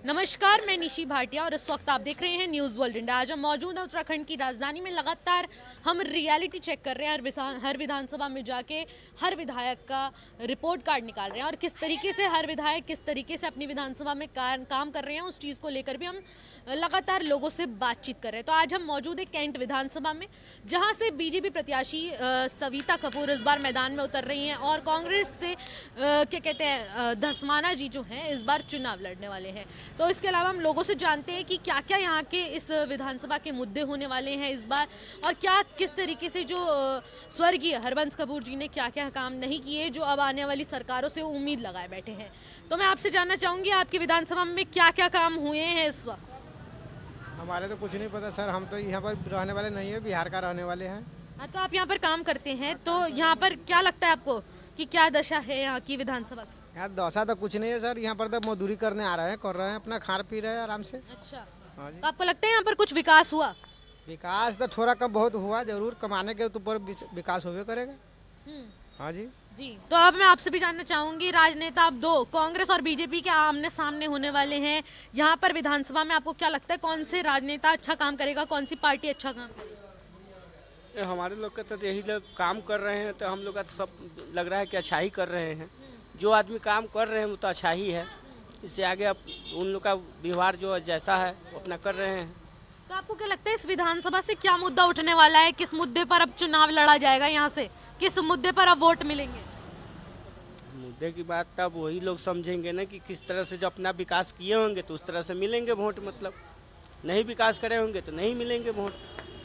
नमस्कार, मैं निशी भाटिया और इस वक्त आप देख रहे हैं न्यूज़ वर्ल्ड इंडिया। आज हम मौजूद हैं उत्तराखंड की राजधानी में। लगातार हम रियलिटी चेक कर रहे हैं, हर विधानसभा में जाके हर विधायक का रिपोर्ट कार्ड निकाल रहे हैं और किस तरीके से हर विधायक किस तरीके से अपनी विधानसभा में काम कर रहे हैं, उस चीज़ को लेकर भी हम लगातार लोगों से बातचीत कर रहे हैं। तो आज हम मौजूद हैं कैंट विधानसभा में, जहाँ से बीजेपी प्रत्याशी सविता कपूर इस बार मैदान में उतर रही हैं और कांग्रेस से क्या कहते हैं धस्माना जी जो हैं इस बार चुनाव लड़ने वाले हैं। तो इसके अलावा हम लोगों से जानते हैं कि क्या क्या यहाँ के इस विधानसभा के मुद्दे होने वाले हैं इस बार, और क्या किस तरीके से जो स्वर्गीय हरबंस कपूर जी ने क्या क्या काम नहीं किए जो अब आने वाली सरकारों से उम्मीद लगाए बैठे हैं। तो मैं आपसे जानना चाहूँगी आपकी विधानसभा में क्या क्या काम हुए हैं इस वक्त। हमारे तो कुछ नहीं पता सर, हम तो यहाँ पर रहने वाले नहीं है, बिहार का रहने वाले हैं। हाँ, तो आप यहाँ पर काम करते हैं, तो यहाँ पर क्या लगता है आपको कि क्या दशा है यहाँ की विधानसभा की? यार दशा तो कुछ नहीं है सर, यहाँ पर तो मजदूरी करने आ रहे हैं, कर रहे हैं, अपना खा पी रहे हैं आराम से। अच्छा, हाँ जी। तो आपको लगता है यहाँ पर कुछ विकास हुआ? विकास तो थोड़ा कम बहुत हुआ, जरूर कमाने के ऊपर विकास होवे करेगा। हाँ जी जी। तो अब मैं आपसे भी जानना चाहूंगी, राजनेता अब दो कांग्रेस और बीजेपी के आमने सामने होने वाले हैं यहाँ पर विधानसभा में, आपको क्या लगता है कौन से राजनेता अच्छा काम करेगा, कौन सी पार्टी अच्छा काम करेगी? हमारे लोग का तो यही लोग काम कर रहे हैं, तो हम लोग का तो सब लग रहा है कि अच्छा ही कर रहे हैं। जो आदमी काम कर रहे हैं वो तो अच्छा ही है, इससे आगे अब उन लोग का व्यवहार जो जैसा है वो अपना कर रहे हैं। तो आपको क्या लगता है इस विधानसभा से क्या मुद्दा उठने वाला है, किस मुद्दे पर अब चुनाव लड़ा जाएगा, यहाँ से किस मुद्दे पर अब वोट मिलेंगे? मुद्दे की बात तब वही लोग समझेंगे ना कि किस तरह से जो अपना विकास किए होंगे तो उस तरह से मिलेंगे वोट, मतलब नहीं विकास करे होंगे तो नहीं मिलेंगे वोट।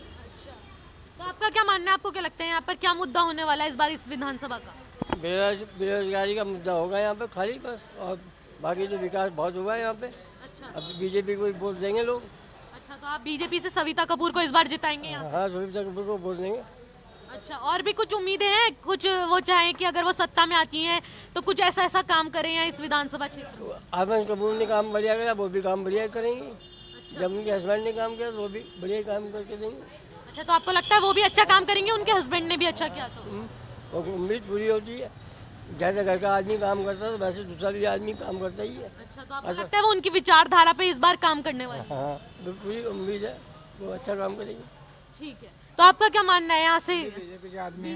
तो आपका क्या मानना है, आपको क्या लगता है यहाँ पर क्या मुद्दा होने वाला है इस बार इस विधानसभा का? बेरोजगारी का मुद्दा होगा यहाँ पे खाली बस, और बाकी तो विकास बहुत हुआ है यहाँ पे। अच्छा, अब बीजेपी को वोट देंगे लोग। अच्छा, तो आप बीजेपी से सविता कपूर को इस बार जिताएंगे यहाँ से? हाँ, सविता कपूर को वोट देंगे। अच्छा, और भी कुछ उम्मीदें हैं, कुछ वो चाहें कि अगर वो सत्ता में आती हैं तो कुछ ऐसा काम करें यहाँ इस विधानसभा क्षेत्र में? हरबंस कपूर ने काम बढ़िया करा, वो भी काम बढ़िया करेंगे। जब उनके हस्बैंड ने काम किया तो वो भी बढ़िया काम करके देंगे। अच्छा, तो आपको लगता है वो भी अच्छा काम करेंगे, उनके हस्बैंड ने भी अच्छा किया तो? और उम्मीद पूरी होती है, जैसे घर का आदमी काम करता है तो वैसे दूसरा भी आदमी काम करता ही है। अच्छा, तो आपको लगता है वो उनकी विचारधारा पे इस बार काम करने वाले हैं? हाँ, पूरी उम्मीद है वो अच्छा काम करेंगे। ठीक है, तो आपका क्या मानना है यहाँ से? बीजेपी के आदमी।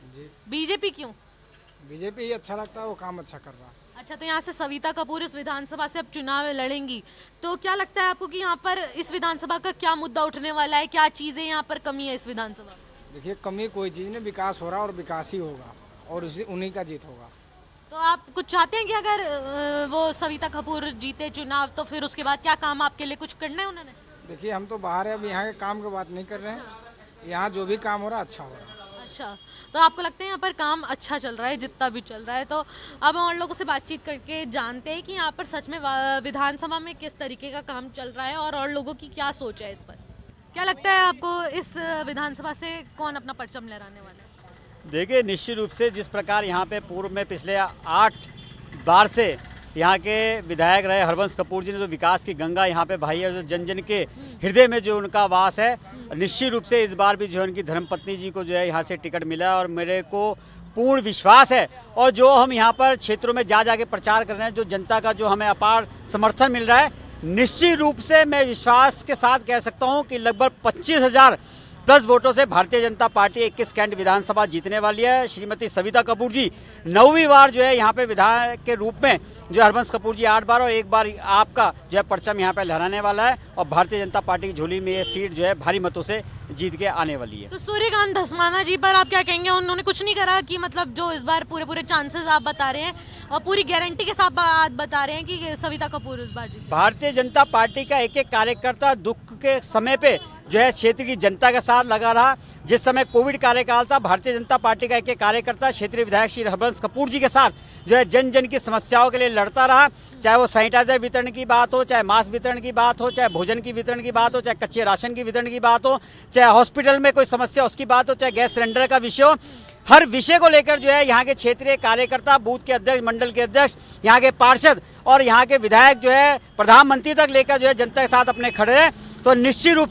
बीजेपी क्यों? बीजेपी ही अच्छा लगता है, वो काम अच्छा कर रहा है। अच्छा, तो यहाँ से सविता कपूर इस विधानसभा से अब चुनाव लड़ेंगी, तो क्या लगता है आपको कि यहाँ पर इस विधानसभा का क्या मुद्दा उठने वाला है, क्या चीजें यहाँ पर कमी है इस विधानसभा में? देखिए, कमी कोई चीज़ नहीं, विकास हो रहा है और विकास ही होगा और उन्हीं का जीत होगा। तो आप कुछ चाहते हैं कि अगर वो सविता कपूर जीते चुनाव तो फिर उसके बाद क्या काम आपके लिए कुछ करना है उन्होंने? देखिए, हम तो बाहर है, अब यहाँ के काम की बात नहीं कर रहे हैं, यहाँ जो भी काम हो रहा है अच्छा हो रहा है। अच्छा, तो आपको लगता है यहाँ पर काम अच्छा चल रहा है जितना भी चल रहा है? तो अब हम और लोगों से बातचीत करके जानते हैं कि यहाँ पर सच में विधानसभा में किस तरीके का काम चल रहा है और लोगों की क्या सोच है इस पर। क्या लगता है आपको इस विधानसभा से कौन अपना परचम लहराने वाला है? देखिए, निश्चित रूप से जिस प्रकार यहाँ पे पूर्व में पिछले 8 बार से यहाँ के विधायक रहे हरबंस कपूर जी ने जो विकास की गंगा यहाँ पे बहाई है, जो जन जन के हृदय में जो उनका वास है, निश्चित रूप से इस बार भी जो उनकी धर्मपत्नी जी को जो है यहाँ से टिकट मिला और मेरे को पूर्ण विश्वास है। और जो हम यहाँ पर क्षेत्रों में जा के प्रचार कर रहे हैं, जो जनता का जो हमें अपार समर्थन मिल रहा है, निश्चित रूप से मैं विश्वास के साथ कह सकता हूँ कि लगभग 25,000 प्लस वोटों से भारतीय जनता पार्टी 21 कैंट विधानसभा जीतने वाली है। श्रीमती सविता कपूर जी 9वीं बार जो है यहाँ पे विधायक के रूप में, जो हरबंस कपूर जी 8 बार और 1 बार आपका जो है परचम यहाँ पे लहराने वाला है और भारतीय जनता पार्टी की झोली में ये सीट जो है भारी मतों से जीत के आने वाली है। तो सूर्यकांत धस्माना जी पर आप क्या कहेंगे? उन्होंने कुछ नहीं करा कि मतलब जो इस बार पूरे चांसेस आप बता रहे हैं और पूरी गारंटी के साथ बात बता रहे हैं कि सविता कपूर इस बार जीत? भारतीय जनता पार्टी का एक एक कार्यकर्ता दुख के समय पे जो है क्षेत्र की जनता के साथ लगा रहा। जिस समय कोविड कार्यकाल था, भारतीय जनता पार्टी का एक एक कार्यकर्ता क्षेत्रीय विधायक श्री हरबंस कपूर जी के साथ जो है जन जन की समस्याओं के लिए लड़ता रहा। चाहे वो सैनिटाइजर वितरण की बात हो, चाहे मास्क वितरण की बात हो, चाहे भोजन की वितरण की बात हो, चाहे कच्चे राशन की वितरण की बात हो, चाहे हॉस्पिटल में कोई समस्या उसकी बात हो, चाहे गैस सिलेंडर का विषय हो, हर विषय को लेकर जो है यहाँ के क्षेत्रीय कार्यकर्ता, बूथ के अध्यक्ष, मंडल के अध्यक्ष, यहाँ के पार्षद और यहाँ के विधायक जो है प्रधानमंत्री तक लेकर जो है जनता के साथ अपने खड़े रहे। तो निश्चित रूप से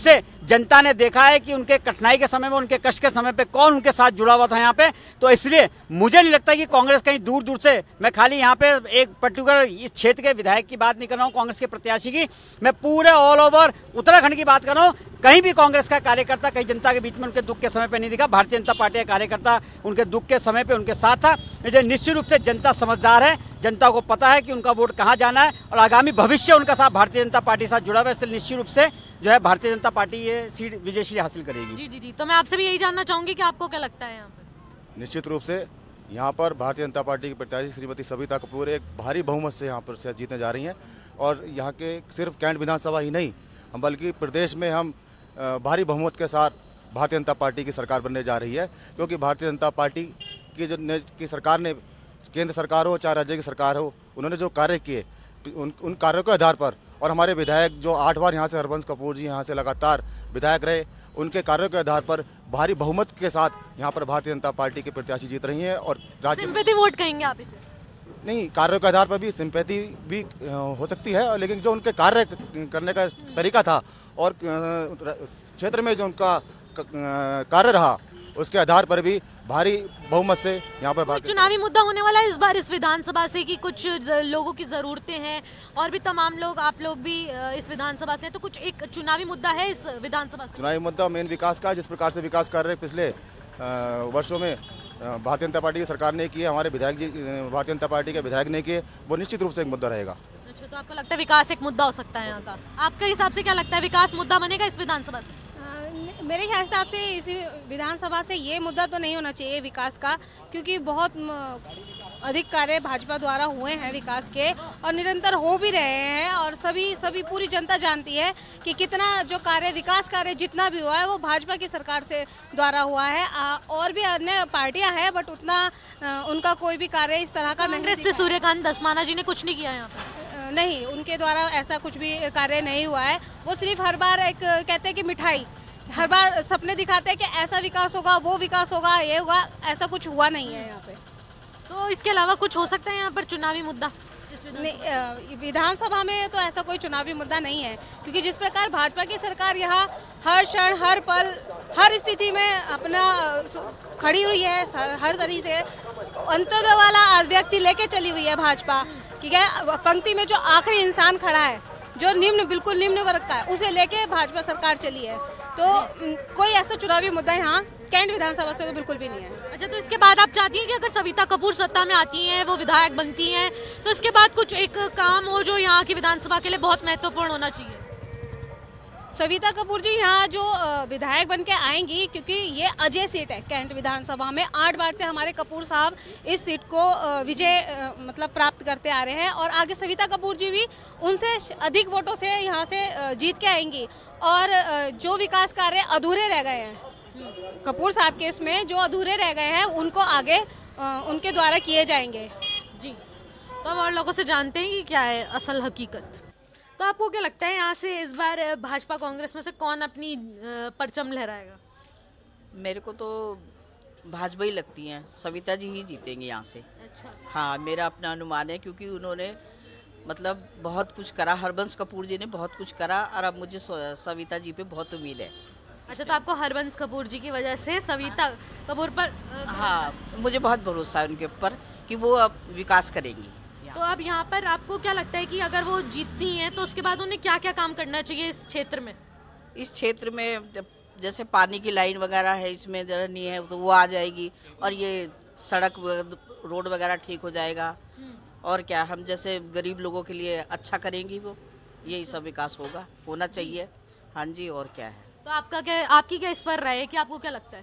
जनता ने देखा है कि उनके कठिनाई के समय में, उनके कष्ट के समय पे कौन उनके साथ जुड़ा हुआ था यहाँ पे। तो इसलिए मुझे नहीं लगता कि कांग्रेस कहीं दूर दूर से, मैं खाली यहाँ पे एक पर्टिकुलर इस क्षेत्र के विधायक की बात नहीं कर रहा हूँ, कांग्रेस के प्रत्याशी की, मैं पूरे ऑल ओवर उत्तराखंड की बात कर रहा हूँ। कहीं भी कांग्रेस का कार्यकर्ता कहीं जनता के बीच में उनके दुख के समय पे नहीं दिखा। भारतीय जनता पार्टी का कार्यकर्ता उनके दुख के समय पे उनके साथ था। मुझे निश्चित रूप से जनता समझदार है, जनता को पता है कि उनका वोट कहाँ जाना है और आगामी भविष्य उनका साथ भारतीय जनता पार्टी के साथ जुड़ा हुआ है। इसलिए निश्चित रूप से जो है भारतीय जनता पार्टी ये सीट विजयश्री हासिल करेगी। जी जी जी, तो मैं आपसे भी यही जानना चाहूंगी कि आपको क्या लगता है यहाँ पर? निश्चित रूप से यहाँ पर भारतीय जनता पार्टी की प्रत्याशी श्रीमती सविता कपूर एक भारी बहुमत से यहाँ पर जीतने जा रही हैं। और यहाँ के सिर्फ कैंट विधानसभा ही नहीं, हम बल्कि प्रदेश में हम भारी बहुमत के साथ भारतीय जनता पार्टी की सरकार बनने जा रही है। क्योंकि भारतीय जनता पार्टी की सरकार ने, केंद्र सरकार हो चाहे राज्य की सरकार हो, उन्होंने जो कार्य किए उन कार्यों के आधार पर, और हमारे विधायक जो 8 बार यहाँ से हरबंस कपूर जी यहाँ से लगातार विधायक रहे, उनके कार्यों के आधार पर भारी बहुमत के साथ यहाँ पर भारतीय जनता पार्टी के प्रत्याशी जीत रही हैं। और राज्य सिंपैथी वोट कहेंगे आप इसे? नहीं, कार्यों के आधार पर भी सिंपैथी भी हो सकती है, लेकिन जो उनके कार्य करने का तरीका था और क्षेत्र में जो उनका कार्य रहा, उसके आधार पर भी भारी बहुमत से यहाँ पर चुनावी मुद्दा होने वाला है इस बार इस विधानसभा से कि कुछ लोगों की ज़रूरतें हैं और भी तमाम लोग, आप लोग भी इस विधानसभा से, तो कुछ एक चुनावी मुद्दा है इस विधानसभा से? चुनावी मुद्दा मेन विकास का, जिस प्रकार से विकास कार्य पिछले वर्षों में भारतीय जनता पार्टी की सरकार ने किए, हमारे विधायक जी भारतीय जनता पार्टी के विधायक ने किए, वो निश्चित रूप से एक मुद्दा रहेगा। अच्छा, तो आपको लगता है विकास एक मुद्दा हो सकता है यहाँ का? आपके हिसाब से क्या लगता है, विकास मुद्दा बनेगा इस विधानसभा से? मेरे हिसाब से इस विधानसभा से ये मुद्दा तो नहीं होना चाहिए विकास का, क्योंकि बहुत अधिक कार्य भाजपा द्वारा हुए हैं विकास के और निरंतर हो भी रहे हैं। और सभी पूरी जनता जानती है कि कितना जो कार्य, विकास कार्य जितना भी हुआ है वो भाजपा की सरकार से द्वारा हुआ है। और भी अन्य पार्टियां हैं बट उतना उनका कोई भी कार्य इस तरह का नहीं। कांग्रेस से सूर्यकांत धस्माना जी ने कुछ नहीं किया यहाँ पर? नहीं, उनके द्वारा ऐसा कुछ भी कार्य नहीं हुआ है। वो सिर्फ हर बार एक कहते हैं कि मिठाई, हर बार सपने दिखाते हैं कि ऐसा विकास होगा, वो विकास होगा, ये होगा, ऐसा कुछ हुआ नहीं है यहाँ पे। तो इसके अलावा कुछ हो सकता है यहाँ पर चुनावी मुद्दा? विधानसभा में तो ऐसा कोई चुनावी मुद्दा नहीं है, क्योंकि जिस प्रकार भाजपा की सरकार यहाँ हर क्षण, हर पल, हर स्थिति में अपना खड़ी हुई है, हर तरीके से अंत्योदय वाला व्यक्ति लेके चली हुई है भाजपा। ठीक है, पंक्ति में जो आखिरी इंसान खड़ा है, जो बिल्कुल निम्न वर्ग का है, उसे लेके भाजपा सरकार चली है। तो कोई ऐसा चुनावी मुद्दा यहाँ कैंट विधानसभा से तो बिल्कुल भी नहीं है। अच्छा, तो इसके बाद आप चाहती हैं कि अगर सविता कपूर सत्ता में आती हैं, वो विधायक बनती हैं, तो इसके बाद कुछ एक काम हो जो यहाँ की विधानसभा के लिए बहुत महत्वपूर्ण होना चाहिए? सविता कपूर जी यहाँ जो विधायक बन के आएंगी, क्योंकि ये अजय सीट है कैंट विधानसभा में, 8 बार से हमारे कपूर साहब इस सीट को विजय मतलब प्राप्त करते आ रहे हैं। और आगे सविता कपूर जी भी उनसे अधिक वोटों से यहाँ से जीत के आएंगी। और जो विकास कार्य अधूरे रह गए हैं कपूर साहब के, इसमें जो अधूरे रह गए हैं उनको आगे उनके द्वारा किए जाएंगे। जी, तो अब और लोगों से जानते हैं कि क्या है असल हकीकत। तो आपको क्या लगता है यहाँ से इस बार भाजपा कांग्रेस में से कौन अपनी परचम लहराएगा? मेरे को तो भाजपा ही लगती हैं, सविता जी ही जीतेंगे यहाँ से। अच्छा, हाँ, मेरा अपना अनुमान है, क्योंकि उन्होंने मतलब बहुत कुछ करा, हरबंस कपूर जी ने बहुत कुछ करा, और अब मुझे सविता जी पे बहुत उम्मीद है। अच्छा, तो आपको हरबंस कपूर जी की वजह से सविता कपूर पर हाँ, मुझे बहुत भरोसा है उनके ऊपर कि वो अब विकास करेंगी। तो अब यहाँ पर आपको क्या लगता है कि अगर वो जीतती हैं तो उसके बाद उन्हें क्या क्या काम करना चाहिए इस क्षेत्र में? इस क्षेत्र में जैसे पानी की लाइन वगैरह है, इसमें जरा नहीं है तो वो आ जाएगी, और ये सड़क रोड वगैरह ठीक हो जाएगा। और क्या, हम जैसे गरीब लोगों के लिए अच्छा करेंगी वो, यही सब विकास होना चाहिए। हाँ जी, और क्या है। तो आपकी क्या इस पर राय है कि आपको क्या लगता है?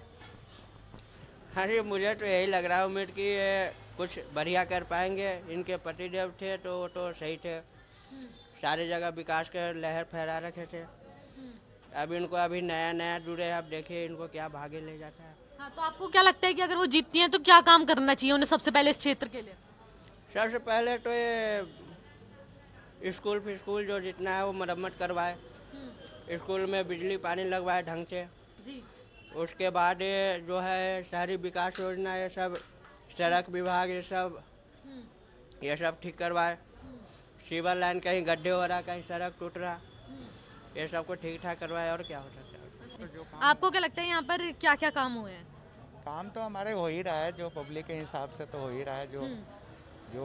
हाँ जी, मुझे तो यही लग रहा है, उम्मीद की कुछ बढ़िया कर पाएंगे। इनके पतिदेव थे तो सही थे, सारी जगह विकास के लहर फहरा रखे थे। अब इनको अभी नया जुड़े, अब देखिए इनको क्या भागे ले जाता है। हाँ, तो आपको क्या लगता है कि अगर वो जीतती हैं तो क्या काम करना चाहिए उन्हें सबसे पहले इस क्षेत्र के लिए? सबसे पहले तो ये स्कूल जो जितना है वो मरम्मत करवाए, स्कूल में बिजली पानी लगवाए ढंग से जी। उसके बाद ये जो है शहरी विकास योजना, ये सब सड़क विभाग, ये सब ठीक करवाए। सीवर लाइन कहीं गड्ढे हो रहा, कहीं सड़क टूट रहा, ये सब को ठीक ठाक करवाए। और क्या हो सकता है? आपको क्या लगता है यहाँ पर क्या क्या काम हुए हैं? काम तो हमारे हो ही रहा है, जो पब्लिक के हिसाब से तो हो ही रहा है। जो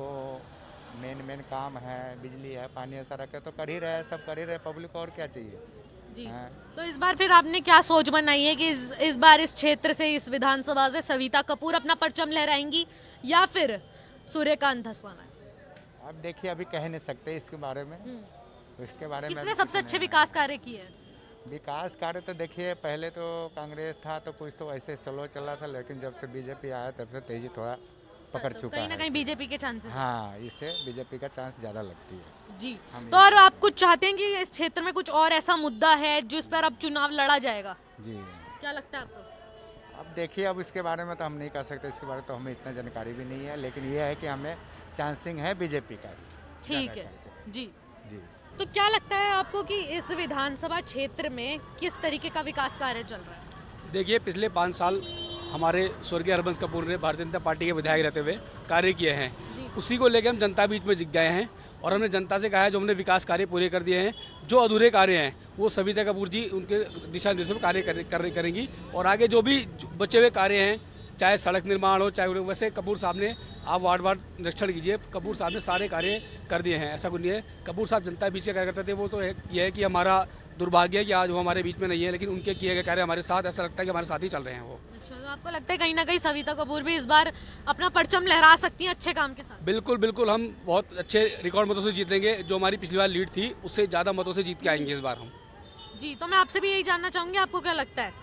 मेन काम है, बिजली है, पानी है, सड़क है, तो कर ही रहे हैं, सब कर ही रहे, पब्लिक को और क्या चाहिए जी। हाँ। तो इस बार फिर आपने क्या सोच बनाई है कि इस बार इस क्षेत्र से, इस विधानसभा से सविता कपूर अपना परचम लहराएंगी या फिर सूर्यकांत धस्माना? अब देखिए, अभी कह नहीं सकते इसके बारे में, उसके बारे में किसने सबसे अच्छे विकास कार्य किए हैं? विकास कार्य तो देखिए, पहले तो कांग्रेस था तो कुछ तो ऐसे स्लो चल रहा था, लेकिन जब से बीजेपी आया तब से तेजी थोड़ा पकड़ चुका है। कहीं ना कहीं बीजेपी के चांसेस? हाँ, इससे बीजेपी का चांस ज़्यादा लगती है जी। तो और आप कुछ चाहते हैं कि इस क्षेत्र में कुछ और ऐसा मुद्दा है जिस पर अब चुनाव लड़ा जाएगा? जी। क्या लगता है आपको? अब देखिए, अब इसके बारे में तो हम नहीं कह सकते, इसके बारे में तो हमें इतना जानकारी भी नहीं है, लेकिन ये है कि हमें चांसिंग है बीजेपी का। ठीक है जी। जी। तो क्या लगता है आपको कि इस विधानसभा क्षेत्र में किस तरीके का विकास कार्य चल रहा है? देखिए, पिछले 5 साल हमारे स्वर्गीय हरबंस कपूर ने भारतीय जनता पार्टी के विधायक रहते हुए कार्य किए हैं, उसी को लेकर हम जनता बीच में जिग गए हैं और हमने जनता से कहा है जो हमने विकास कार्य पूरे कर दिए हैं, जो अधूरे कार्य हैं वो सविता कपूर जी उनके दिशा निर्देशों में कार्य करेंगी और आगे जो भी बचे हुए कार्य हैं, चाहे सड़क निर्माण हो, चाहे वैसे कपूर साहब ने, आप वार्ड निरीक्षण कीजिए, कपूर साहब ने सारे कार्य कर दिए हैं, ऐसा कुछ नहीं है। कपूर साहब जनता बीच के कार्य करते थे, वो तो ये है कि हमारा दुर्भाग्य है कि आज वो हमारे बीच में नहीं है, लेकिन उनके किए गए कार्य हमारे साथ, ऐसा लगता है कि हमारे साथ ही चल रहे हैं वो। अच्छा, तो आपको लगता है कहीं ना कहीं सविता कपूर भी इस बार अपना परचम लहरा सकती हैं अच्छे काम के साथ? बिल्कुल बिल्कुल, हम बहुत अच्छे रिकॉर्ड मतों से जीतेंगे, जो हमारी पिछली बार लीड थी उससे ज़्यादा मतों से जीत के आएंगे इस बार हम। जी। तो मैं आपसे भी यही जानना चाहूँगी, आपको क्या लगता है?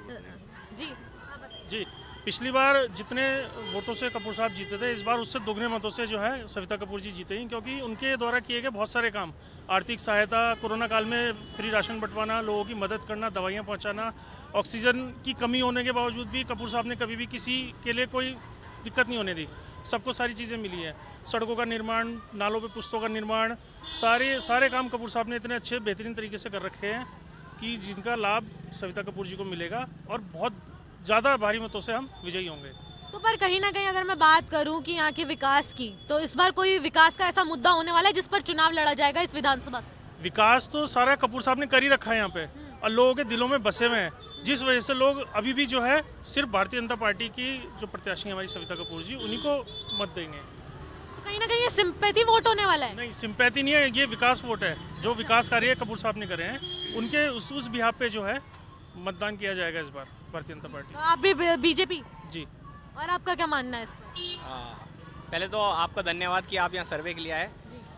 जी जी, पिछली बार जितने वोटों से कपूर साहब जीते थे, इस बार उससे दोगुने मतों से जो है सविता कपूर जी जीते हैं, क्योंकि उनके द्वारा किए गए बहुत सारे काम, आर्थिक सहायता, कोरोना काल में फ्री राशन बंटवाना, लोगों की मदद करना, दवाइयाँ पहुँचाना, ऑक्सीजन की कमी होने के बावजूद भी कपूर साहब ने कभी भी किसी के लिए कोई दिक्कत नहीं होने दी, सबको सारी चीज़ें मिली है। सड़कों का निर्माण, नालों पे पुस्तों का निर्माण, सारे काम कपूर साहब ने इतने अच्छे बेहतरीन तरीके से कर रखे हैं कि जिनका लाभ सविता कपूर जी को मिलेगा और बहुत ज़्यादा भारी मतों से हम विजयी होंगे। तो पर कहीं ना कहीं अगर मैं बात करूं कि यहाँ के विकास की, तो इस बार कोई विकास का ऐसा मुद्दा होने वाला है जिस पर चुनाव लड़ा जाएगा इस विधानसभा से? विकास तो सारा कपूर साहब ने कर ही रखा है यहाँ पे और लोगों के दिलों में बसे हुए हैं, जिस वजह से लोग अभी भी जो है सिर्फ भारतीय जनता पार्टी की जो प्रत्याशी है हमारी सविता कपूर जी, उन्हीं को मत देंगे। तो कहीं ना कहीं ये सिंपैथी वोट होने वाला है? नहीं, सिंपैथी नहीं है, ये विकास वोट है। जो विकास कार्य कपूर साहब ने करे हैं उनके उस बिहाफ पे जो है मतदान किया जाएगा इस बार भारतीय जनता पार्टी। तो आप भी बीजेपी? जी। और आपका क्या मानना है इसमें? पहले तो आपका धन्यवाद कि आप यहाँ सर्वे के लिए आए।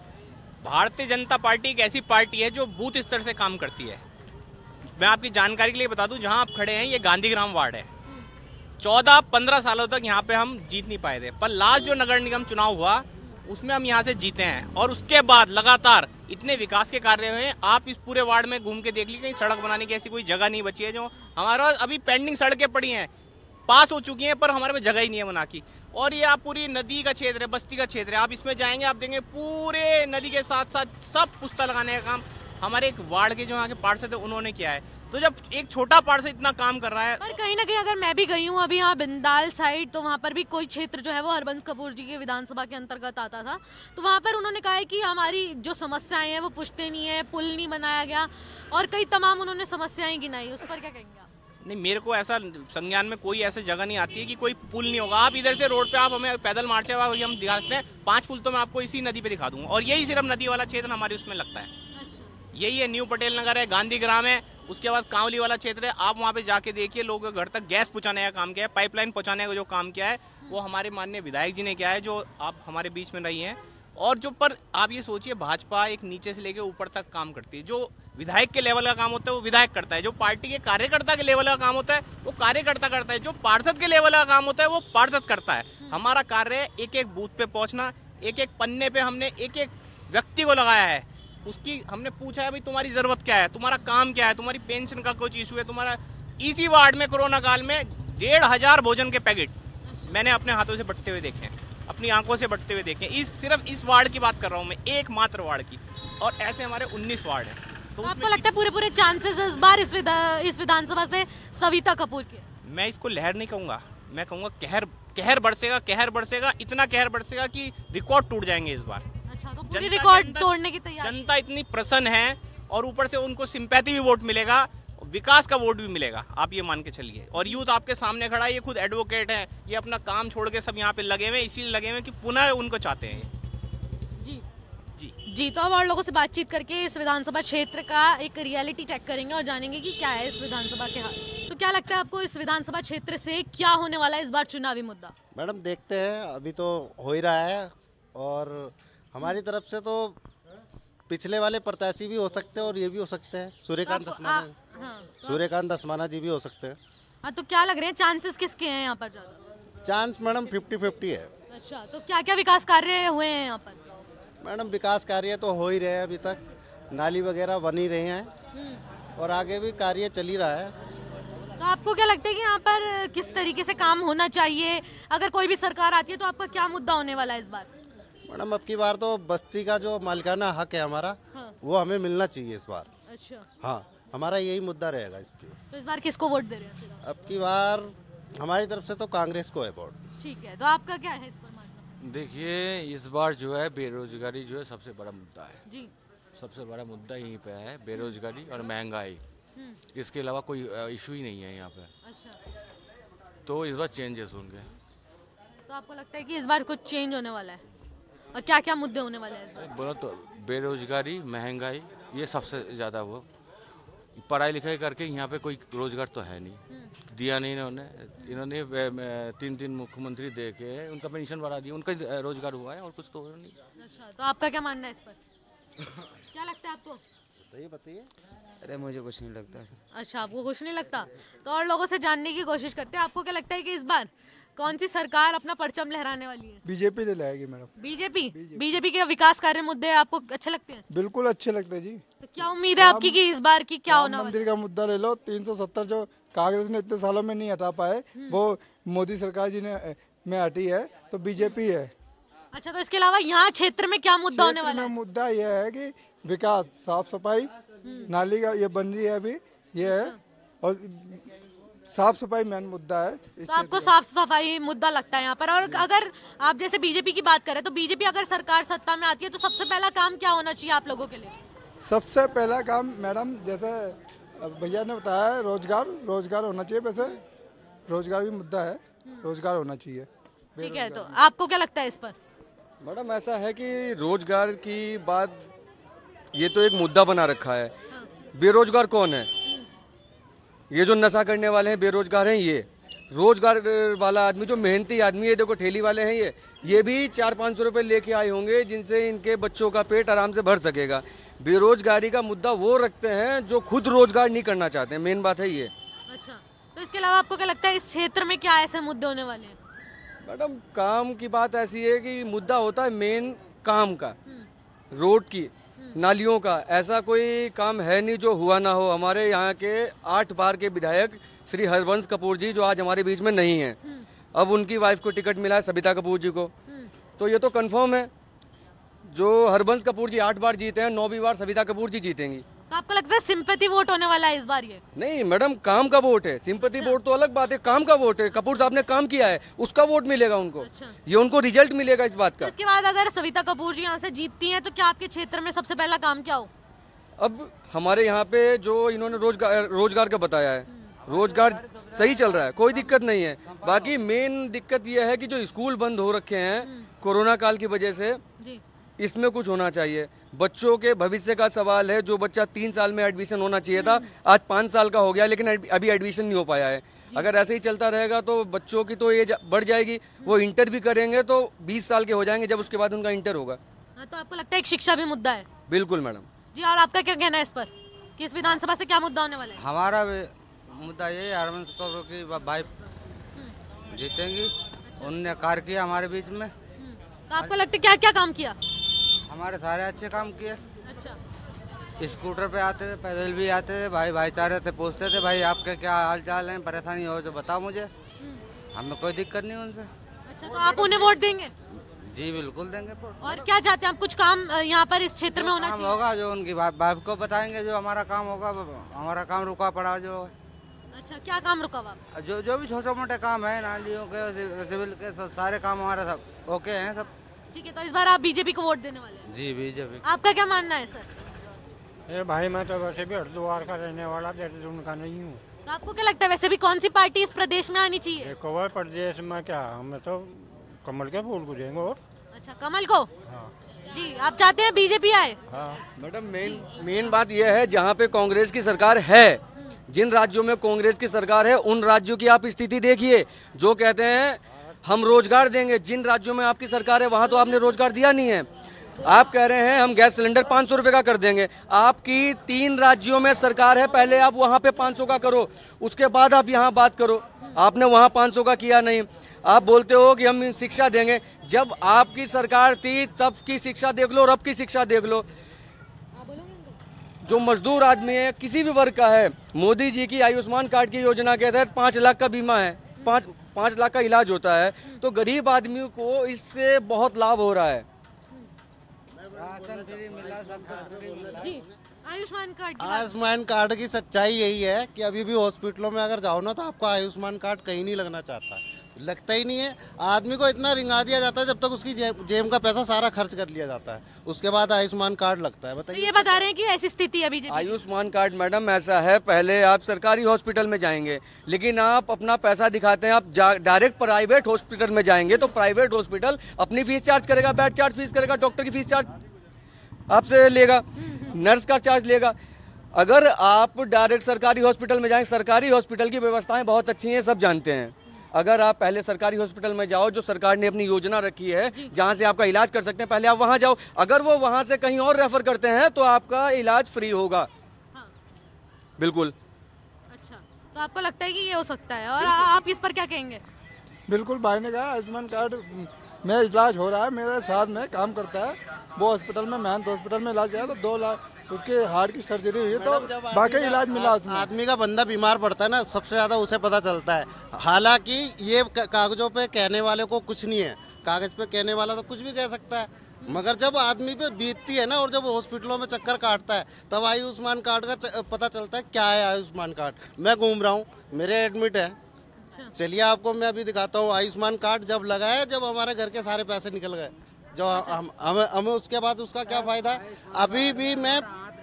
भारतीय जनता पार्टी एक ऐसी पार्टी है जो बूथ स्तर से काम करती है। मैं आपकी जानकारी के लिए बता दूं, जहां आप खड़े हैं ये गांधीग्राम वार्ड है। 14-15 सालों तक यहाँ पे हम जीत नहीं पाए थे, पर लास्ट जो नगर निगम चुनाव हुआ उसमें हम यहाँ से जीते हैं और उसके बाद लगातार इतने विकास के कार्य हुए हैं। आप इस पूरे वार्ड में घूम के देख लीजिए, कहीं सड़क बनाने की ऐसी कोई जगह नहीं बची है। जो हमारे पास अभी पेंडिंग सड़कें पड़ी हैं, पास हो चुकी हैं, पर हमारे पास जगह ही नहीं है बना की। और ये आप पूरी नदी का क्षेत्र है, बस्ती का क्षेत्र है, आप इसमें जाएंगे आप देखेंगे पूरे नदी के साथ साथ सब पुस्ता लगाने का काम हमारे एक वार्ड के जो यहाँ के पार्षद है उन्होंने किया है। तो जब एक छोटा पार्षद इतना काम कर रहा है, पर कहीं ना कहीं अगर मैं भी गई हूँ अभी यहाँ बिंदाल साइड, तो वहाँ पर भी कोई क्षेत्र जो है वो हरबंस कपूर जी के विधानसभा के अंतर्गत आता था, तो वहाँ पर उन्होंने कहा है कि हमारी जो समस्याएं हैं वो पुष्टे नहीं है, पुल नहीं बनाया गया और कई तमाम उन्होंने समस्याएं गिनाई। उस पर क्या कहेंगे आप? नहीं, मेरे को ऐसा संज्ञान में कोई ऐसी जगह नहीं आती है कि कोई पुल नहीं होगा। आप इधर से रोड पे आप हमें पैदल मार्च हम दिखा सकते हैं, 5 पुल तो मैं आपको इसी नदी पे दिखा दूंगा और यही सिर्फ नदी वाला क्षेत्र हमारे उसमें लगता है। यही है, न्यू पटेल नगर है, गांधीग्राम है, उसके बाद कांवली वाला क्षेत्र है। आप वहाँ पे जाके देखिए लोगों के घर तक गैस पहुँचाने का काम किया है, पाइपलाइन पहुँचाने का जो काम किया है वो हमारे माननीय विधायक जी ने किया है, जो आप हमारे बीच में रही हैं। और जो पर आप ये सोचिए, भाजपा एक नीचे से लेके ऊपर तक काम करती है। जो विधायक के लेवल का काम होता है वो विधायक करता है, जो पार्टी के कार्यकर्ता के लेवल का काम होता है वो कार्यकर्ता करता है, जो पार्षद के लेवल का काम होता है वो पार्षद करता है। हमारा कार्य है एक एक बूथ पे पहुंचना, एक एक पन्ने पे हमने एक एक व्यक्ति को लगाया है, उसकी हमने पूछा है भाई तुम्हारी जरूरत क्या है, तुम्हारा काम क्या है, तुम्हारी पेंशन का कुछ इशू है, तुम्हारा। इसी वार्ड में कोरोना काल में 1500 भोजन के पैकेट मैंने अपने हाथों से बंटते हुए देखे हैं, अपनी आंखों से बंटते हुए देखे हैं। सिर्फ इस वार्ड की बात कर रहा हूँ मैं, एकमात्र वार्ड की, और ऐसे हमारे 19 वार्ड हैं। तो आपको लगता है पूरे चांसेस इस बार इस विधानसभा से सविता कपूर के? मैं इसको लहर नहीं कहूँगा, मैं कहूँगा कहर बरसेगा, इतना कहर बरसेगा कि रिकॉर्ड टूट जाएंगे इस बार। अच्छा, तो पूरी रिकॉर्ड तोड़ने की तैयारी? जनता इतनी प्रसन्न है और ऊपर से उनको सिंपैथी भी वोट मिलेगा। विकास का वोट भी मिलेगा, आप ये मान के चलिए। और यूथ आपके सामने खड़ा है, ये खुद एडवोकेट है, ये अपना काम छोड़ के सब यहाँ पे लगे हुए हैं, इसीलिए लगे हुए हैं कि पुनः उनको चाहते हैं। जी, तो अब और लोगों से बातचीत करके इस विधानसभा क्षेत्र का एक रियलिटी चेक करेंगे और जानेंगे कि क्या है इस विधानसभा के हाल। तो क्या लगता है आपको इस विधानसभा क्षेत्र से क्या होने वाला है इस बार चुनावी मुद्दा? मैडम देखते हैं, अभी तो हो ही रहा है और हमारी तरफ से तो पिछले वाले प्रत्याशी भी हो सकते हैं और ये भी हो सकते हैं, सूर्यकांत धस्माना जी भी हो सकते हैं। हाँ, तो क्या लग रहे हैं चांसेस किसके हैं यहाँ पर ज़्यादा? चांस मैडम 50-50 है। अच्छा, तो क्या क्या विकास कार्य हुए हैं यहाँ पर? मैडम विकास कार्य तो हो ही रहे हैं, अभी तक नाली वगैरह बन ही रहे हैं और आगे भी कार्य चल ही रहा है। तो आपको क्या लगता है कि यहाँ पर किस तरीके से काम होना चाहिए? अगर कोई भी सरकार आती है तो आपका क्या मुद्दा होने वाला है इस बार? मैडम अब की बार तो बस्ती का जो मालिकाना हक है हमारा, हाँ। वो हमें मिलना चाहिए इस बार। अच्छा, हाँ, हमारा यही मुद्दा रहेगा इसकी। तो इस बार किसको वोट दे रहे हैं? अब की बार हमारी तरफ से तो कांग्रेस को है वोट। ठीक है, तो आपका क्या है इस पर मानना? देखिए, इस बार जो है बेरोजगारी जो है सबसे बड़ा मुद्दा है जी। सबसे बड़ा मुद्दा यहीं पे है, बेरोजगारी और महंगाई। इसके अलावा कोई इशू ही नहीं है यहाँ पे। अच्छा, तो इस बार चेंजेस होंगे। तो आपको लगता है कि इस बार कुछ चेंज होने वाला है? और क्या क्या मुद्दे होने वाले हैं इस बार? बोलो तो बेरोजगारी, महंगाई, ये सबसे ज़्यादा। वो पढ़ाई लिखाई करके यहाँ पे कोई रोजगार तो है नहीं, दिया नहीं इन्होंने 3 मुख्यमंत्री दे के उनका पेंशन बढ़ा दिया, उनका रोजगार हुआ है और कुछ तो नहीं। अच्छा, तो आपका क्या मानना है इस पर? क्या लगता है आपको? बताइए। अरे मुझे कुछ नहीं लगता। अच्छा, आपको कुछ नहीं लगता? तो और लोगों से जानने की कोशिश करते हैं, आपको क्या लगता है कि इस बार कौन सी सरकार अपना परचम लहराने वाली है? बीजेपी ले लाएगी मैडम। बीजेपी के विकास कार्य मुद्दे आपको अच्छे लगते हैं? बिल्कुल अच्छे लगते हैं जी। तो क्या उम्मीद है आपकी कि इस बार की क्या होना वाला है? मंदिर का मुद्दा ले लो, 370 जो कांग्रेस ने इतने सालों में नहीं हटा पाए, वो मोदी सरकार जी ने में हटी है, तो बीजेपी है। अच्छा, तो इसके अलावा यहाँ क्षेत्र में क्या मुद्दा होने वाला है? मुद्दा यह है कि विकास, साफ सफाई, नाली का ये बन रही है अभी, ये है, और साफ सफाई मेन मुद्दा है। तो आपको साफ सफाई मुद्दा लगता है यहाँ पर? और अगर आप जैसे बीजेपी की बात करें तो बीजेपी अगर सरकार सत्ता में आती है तो सबसे पहला काम क्या होना चाहिए आप लोगों के लिए? सबसे पहला काम मैडम, जैसे भैया ने बताया, रोजगार होना चाहिए। वैसे रोजगार भी मुद्दा है, रोजगार होना चाहिए। ठीक है, तो आपको क्या लगता है इस पर? मैडम ऐसा है कि रोजगार की बात, ये तो एक मुद्दा बना रखा है। बेरोजगार कौन है? ये जो नशा करने वाले हैं बेरोजगार हैं। ये रोजगार वाला आदमी, जो मेहनती आदमी है, देखो ठेली वाले हैं, ये भी 400-500 रुपये लेके आए होंगे जिनसे इनके बच्चों का पेट आराम से भर सकेगा। बेरोजगारी का मुद्दा वो रखते हैं जो खुद रोजगार नहीं करना चाहते हैं, मेन बात है ये। अच्छा, तो इसके अलावा आपको क्या लगता है इस क्षेत्र में क्या ऐसे मुद्दे होने वाले हैं? मैडम काम की बात ऐसी है कि मुद्दा होता है मेन काम का, रोड की, नालियों का। ऐसा कोई काम है नहीं जो हुआ ना हो। हमारे यहाँ के 8 बार के विधायक श्री हरबंस कपूर जी, जो आज हमारे बीच में नहीं हैं, अब उनकी वाइफ को टिकट मिला है, सविता कपूर जी को, तो ये तो कंफर्म है। जो हरबंस कपूर जी 8 बार जीते हैं, 9वीं बार सविता कपूर जी जीतेंगी। तो आपको लगता है सिंपैथी वोट होने वाला है इस बार? ये नहीं मैडम, काम का वोट है। सिंपैथी वोट तो अलग बात है, काम का वोट है। कपूर साहब ने काम किया है, उसका वोट मिलेगा उनको। ये उनको रिजल्ट मिलेगा इस बात का। इसके बाद अगर सविता कपूर जी यहाँ से जीतती हैं तो क्या आपके क्षेत्र में सबसे पहला काम क्या हो? अब हमारे यहाँ पे जो इन्होंने रोजगार का बताया है, रोजगार सही चल रहा है, कोई दिक्कत नहीं है। बाकी मेन दिक्कत यह है कि जो स्कूल बंद हो रखे हैं कोरोना काल की वजह से, इसमें कुछ होना चाहिए। बच्चों के भविष्य का सवाल है। जो बच्चा 3 साल में एडमिशन होना चाहिए था, आज 5 साल का हो गया, लेकिन अभी एडमिशन नहीं हो पाया है। अगर ऐसे ही चलता रहेगा तो बच्चों की तो एज बढ़ जाएगी, वो इंटर भी करेंगे तो 20 साल के हो जाएंगे जब उसके बाद उनका इंटर होगा। तो आपको लगता है एक शिक्षा भी मुद्दा है? बिल्कुल मैडम जी। और आपका क्या कहना है इस पर कि इस विधानसभा से क्या मुद्दा होने वाला है? हमारा मुद्दा ये है, हरबंस कौर की भाई जीतेंगी। उनने कार्य किया हमारे बीच में। तो आपको लगता है क्या क्या काम किया? हमारे सारे अच्छे काम किए। अच्छा। स्कूटर पे आते थे, पैदल भी आते थे, भाईचारे थे, पूछते थे भाई आपके क्या हाल चाल है, परेशानी हो तो बताओ मुझे, हमें कोई दिक्कत नहीं उनसे। अच्छा, तो आप उन्हें वोट देंगे? जी बिल्कुल देंगे। और क्या चाहते हैं आप? कुछ काम यहाँ पर इस क्षेत्र में होना चाहिए? होगा जो उनकी बाप को बताएंगे, जो हमारा काम होगा। हमारा काम रुका पड़ा जो। अच्छा, क्या काम रुका हुआ? जो भी छोटे मोटे काम है, नालियों के, सिविल के, सारे काम हमारे सब ओके हैं सब। ठीक है, तो इस बार आप बीजेपी को वोट देने वाले हैं? जी बीजेपी। आपका क्या मानना है सर? ये भाई मैं तो वैसे भी हरिद्वार का रहने वाला, देहरादून का नहीं हूँ। तो आपको क्या लगता है वैसे भी कौन सी पार्टी इस प्रदेश में आनी चाहिए? कवर प्रदेश में क्या, हमें तो कमल के फूल को देंगे। और अच्छा, कमल को। जी, आप चाहते हैं बीजेपी आए? मैडम मेन बात यह है, जहाँ पे कांग्रेस की सरकार है, जिन राज्यों में कांग्रेस की सरकार है उन राज्यों की आप स्थिति देखिए। जो कहते हैं हम रोजगार देंगे, जिन राज्यों में आपकी सरकार है वहाँ तो आपने रोजगार दिया नहीं है। आप कह रहे हैं हम गैस सिलेंडर 500 रुपए का कर देंगे, आपकी 3 राज्यों में सरकार है, पहले आप वहाँ पे 500 का करो, उसके बाद आप यहाँ बात करो। आपने वहाँ 500 का किया नहीं। आप बोलते हो कि हम शिक्षा देंगे, जब आपकी सरकार थी तब की शिक्षा देख लो और अब की शिक्षा देख लो। जो मजदूर आदमी है, किसी भी वर्ग का है, मोदी जी की आयुष्मान कार्ड की योजना के तहत 5 लाख का बीमा है, 5 लाख का इलाज होता है, तो गरीब आदमी को इससे बहुत लाभ हो रहा है। जी, आयुष्मान कार्ड की सच्चाई यही है कि अभी भी हॉस्पिटलों में अगर जाओ ना तो आपको आयुष्मान कार्ड कहीं नहीं लगना चाहता, लगता ही नहीं है। आदमी को इतना रिंगा दिया जाता है जब तक उसकी जेब का पैसा सारा खर्च कर लिया जाता है, उसके बाद आयुष्मान कार्ड लगता है। बताइए। तो ये बता रहे हैं कि ऐसी स्थिति अभी आयुष्मान कार्ड मैडम ऐसा है, पहले आप सरकारी हॉस्पिटल में जाएंगे, लेकिन आप अपना पैसा दिखाते हैं, आप डायरेक्ट प्राइवेट हॉस्पिटल में जाएंगे तो प्राइवेट हॉस्पिटल अपनी फीस चार्ज करेगा, बेड चार्ज फीस करेगा, डॉक्टर की फीस चार्ज आपसे लेगा, नर्स का चार्ज लेगा। अगर आप डायरेक्ट सरकारी हॉस्पिटल में जाएं, सरकारी हॉस्पिटल की व्यवस्थाएं बहुत अच्छी हैं, सब जानते हैं। अगर आप पहले सरकारी हॉस्पिटल में जाओ, जो सरकार ने अपनी योजना रखी है जहां से आपका इलाज कर सकते हैं, पहले आप वहां जाओ। अगर वो वहां से कहीं और रेफर करते हैं तो आपका इलाज फ्री होगा। बिल्कुल। अच्छा, तो आपको लगता है कि ये हो सकता है, और आप इस पर क्या कहेंगे? बिल्कुल, भाई ने कहा आयुष्मान कार्ड में इलाज हो रहा है, मेरे साथ में काम करता है, वो हॉस्पिटल में महंत हॉस्पिटल में इलाज गया तो 2 लाख उसके हार्ट की सर्जरी हुई, तो बाकी इलाज मिला उसमें। आदमी का बंदा बीमार पड़ता है ना, सबसे ज्यादा उसे पता चलता है। हालांकि ये कागजों पे कहने वाले को कुछ नहीं है, कागज पे कहने वाला तो कुछ भी कह सकता है, मगर जब आदमी पे बीतती है ना और जब हॉस्पिटलों में चक्कर काटता है तब आयुष्मान कार्ड का पता चलता है क्या है आयुष्मान कार्ड। मैं घूम रहा हूँ, मेरे एडमिट है, चलिए आपको मैं अभी दिखाता हूँ। आयुष्मान कार्ड जब लगा है, जब हमारे घर के सारे पैसे निकल गए, जो हमें उसके बाद उसका क्या फायदा। अभी भी मैं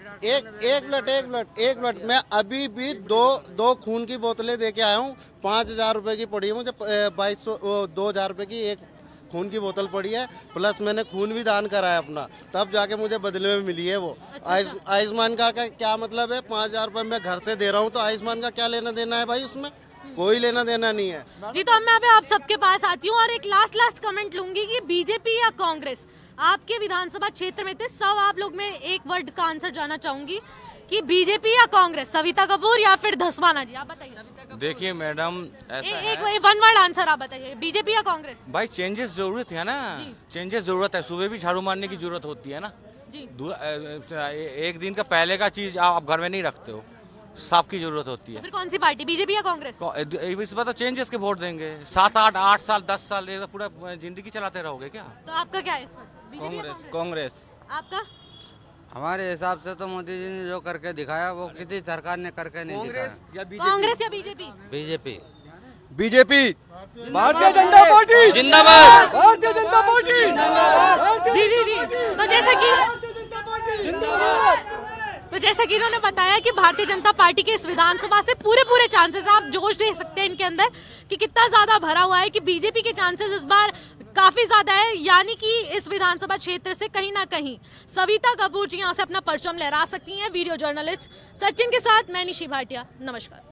एक मिनट मैं अभी भी दो खून की बोतलें दे के आया हूँ, 5,000 रुपए की पड़ी है मुझे, 2,000 रुपए की एक खून की बोतल पड़ी है, प्लस मैंने खून भी दान करा है अपना, तब जाके मुझे बदले में मिली है वो। आयुष्मान का क्या मतलब है? 5,000 रुपए मैं घर से दे रहा हूँ तो आयुष्मान का क्या लेना देना है भाई? उसमें कोई लेना देना नहीं है जी। तो अब मैं आप सबके पास आती हूँ और एक लास्ट कमेंट लूंगी कि बीजेपी या कांग्रेस आपके विधानसभा क्षेत्र में थे, सब आप लोग में एक वर्ड का आंसर जानना चाहूंगी कि बीजेपी या कांग्रेस, सविता कपूर या फिर धस्माना जी, आप बताइए। देखिए मैडम, एक 1 वर्ड आंसर आप बताइए, बीजेपी या कांग्रेस? भाई चेंजेस जरूरत है ना, चेंजेस जरूरत है, सुबह भी झाड़ू मारने की जरूरत होती है ना जी। एक दिन का पहले का चीज आप घर में नहीं रखते हो, साफ की जरूरत होती है। फिर कौन सी पार्टी, बीजेपी या कांग्रेस? इस बार तो चेंजेस के वोट देंगे, 7-8 साल 10 साल ये तो पूरा जिंदगी चलाते रहोगे क्या? तो आपका क्या है इस पर? कांग्रेस। आपका? हमारे हिसाब से तो मोदी जी ने जो करके दिखाया वो किसी सरकार ने करके नहीं दिखाया। कांग्रेस या BJP? BJP. BJP, Bharatiya Janata party जिंदाबाद, भारतीय जनता पार्टी जी जी जी। तो जैसा कि इन्होंने बताया कि भारतीय जनता पार्टी के इस विधानसभा से पूरे चांसेस आप जोश दे सकते हैं इनके अंदर कि कितना ज्यादा भरा हुआ है, कि बीजेपी के चांसेस इस बार काफी ज्यादा है, यानी कि इस विधानसभा क्षेत्र से कहीं ना कहीं सविता कपूर जी यहाँ से अपना परचम लहरा सकती हैं। वीडियो जर्नलिस्ट सचिन के साथ मैं निशी भाटिया, नमस्कार।